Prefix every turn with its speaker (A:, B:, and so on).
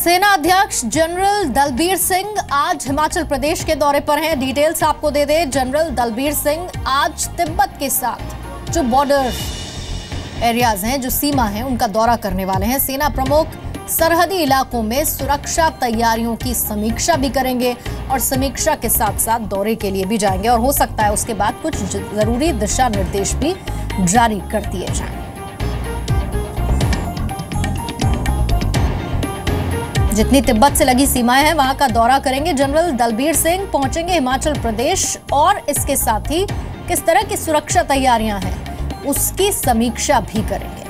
A: सेना अध्यक्ष जनरल दलबीर सिंह आज हिमाचल प्रदेश के दौरे पर हैं। डिटेल्स आपको दे दें। जनरल दलबीर सिंह आज तिब्बत के साथ जो बॉर्डर एरियाज हैं, जो सीमा है, उनका दौरा करने वाले हैं। सेना प्रमुख सरहदी इलाकों में सुरक्षा तैयारियों की समीक्षा भी करेंगे और समीक्षा के साथ साथ दौरे के लिए भी जाएंगे और हो सकता है उसके बाद कुछ जरूरी दिशा निर्देश भी जारी कर दिए जाएं। जितनी तिब्बत से लगी सीमाएं हैं वहां का दौरा करेंगे जनरल दलबीर सिंह। पहुंचेंगे हिमाचल प्रदेश और इसके साथ ही किस तरह की सुरक्षा तैयारियां हैं उसकी समीक्षा भी करेंगे।